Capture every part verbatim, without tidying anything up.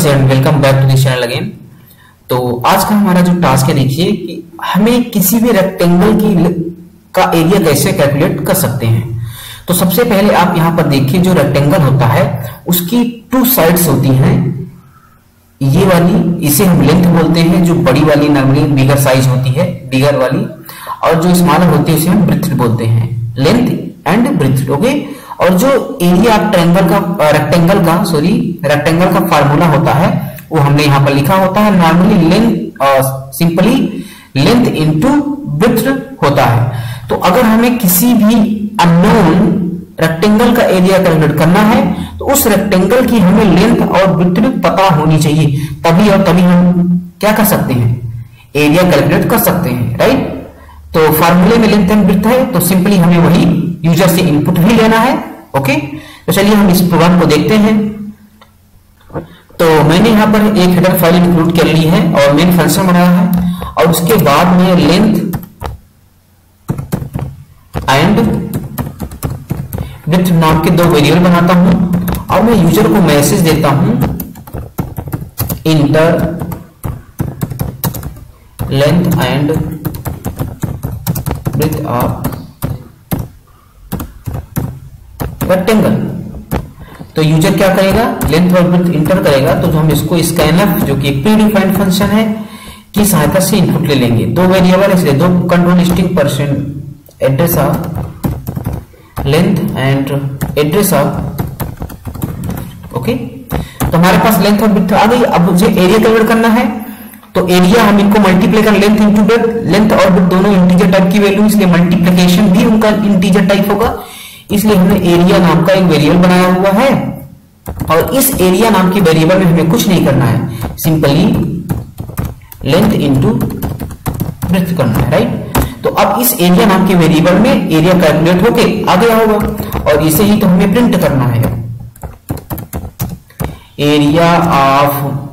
Guys and welcome back to this channel again. तो आज का हमारा जो टास्क है, देखिए कि हमें किसी भी रेक्टेंगल की का एरिया कैसे कैलकुलेट कर सकते हैं। तो सबसे पहले आप यहाँ पर देखिए, जो रेक्टेंगल होता है उसकी टू साइड्स होती हैं। ये वाली, इसे हम लेंथ बोलते हैं, जो बड़ी वाली नॉर्मली बिगर साइज होती है, बिगर वाली, और जो स्मॉलर होती है उसे हम ब्रेथ बोलते हैं, लेंथ एंड ब्रेथ। ओके। और जो एरिया आप ट्रायंगल का रेक्टेंगल का सॉरी रेक्टेंगल का फार्मूला होता है वो हमने यहाँ पर लिखा होता है। Normally length simply length into breadth होता है। तो अगर हमें किसी भी अननोन रेक्टेंगल का एरिया कैलकुलेट करना है तो उस रेक्टेंगल की हमें लेंथ और ब्रेथ पता होनी चाहिए, तभी और तभी हम क्या कर सकते हैं, एरिया कैलकुलेट कर सकते हैं, राइट। तो फार्मूले में लेंथ एंड ब्रेथ है, तो सिंपली हमें वही यूजर से इनपुट भी लेना है। ओके। तो चलिए हम इस प्रोग्राम को देखते हैं। तो मैंने यहाँ पर एक हेडर फाइल इंक्लूड कर ली है और मेन फंक्शन बनाया है, और उसके बाद में लेंथ एंड ब्रेथ नाम के दो वेरिएबल बनाता हूं, और मैं यूजर को मैसेज देता हूं enter length and breadth of rectangle. तो यूजर क्या करेगा, लेंथ और ब्रेथ इंटर करेगा। तो हम इसको स्कैनफ, जो कि एक प्री डिफाइंड फंक्शन है, की सहायता से इनपुट ले लेंगे। दो वेरिएबल इसलिए दो control string percent address of length and address of. Okay. तो हमारे पास लेंथ और ब्रेथ आ गई। अब मुझे एरिया कैलकुलेट करना है, तो एरिया हम इनको मल्टीप्लाई कर, लेंथ इंटू ब्रेथ, लेंथ और ब्रेथ दोनों इंटीजर टाइप की वैल्यू, इसलिए मल्टीप्लिकेशन भी उनका इंटीजर टाइप होगा, इसलिए हमने एरिया नाम का एक वेरिएबल बनाया हुआ है। और इस एरिया नाम के वेरिएबल में हमें कुछ नहीं करना है, सिंपली लेंथ इंटू ब्रेथ करना है, राइट। तो अब इस एरिया नाम के वेरिएबल में एरिया कैलकुलेट होके आ गया होगा, और इसे ही तो हमें प्रिंट करना है, area of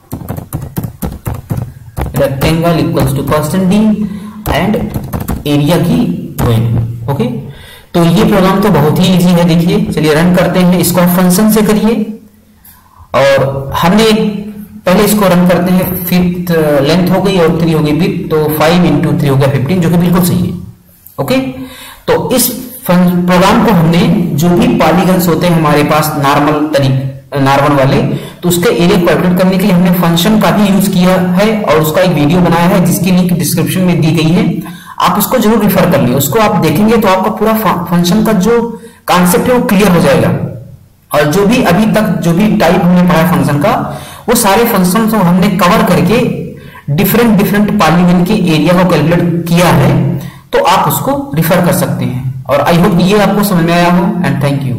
rectangle equals to percent d and area की वैल्यू। ओके। तो ये प्रोग्राम तो बहुत ही इजी है, देखिए। चलिए रन करते हैं इसको, आप फंक्शन से करिए। और हमने पहले इसको रन करते हैं, फिफ्थ लेंथ हो गई और थ्री हो गई ब्रेथ, तो फाइव इंटू थ्री हो गया फिफ्टीन, जो कि बिल्कुल सही है। ओके। तो इस प्रोग्राम को हमने, जो भी पॉलीगन्स होते हैं हमारे पास नॉर्मल तरीके नॉर्मल वाले, तो उसके एरिया को कैलकुलेट करने के लिए हमने फंक्शन का भी यूज किया है, और उसका एक वीडियो बनाया है जिसकी लिंक डिस्क्रिप्शन में दी गई है। आप उसको जरूर रिफर कर लिए, उसको आप देखेंगे तो आपका पूरा फंक्शन का जो कॉन्सेप्ट है वो क्लियर हो जाएगा। और जो भी अभी तक जो भी टाइप हमने पढ़ा फंक्शन का, वो सारे फंक्शन को हमने कवर करके डिफरेंट डिफरेंट पॉलीगन के एरिया को कैलकुलेट किया है, तो आप उसको रिफर कर सकते हैं। और आई होप ये आपको समझ में आया हो, एंड थैंक यू।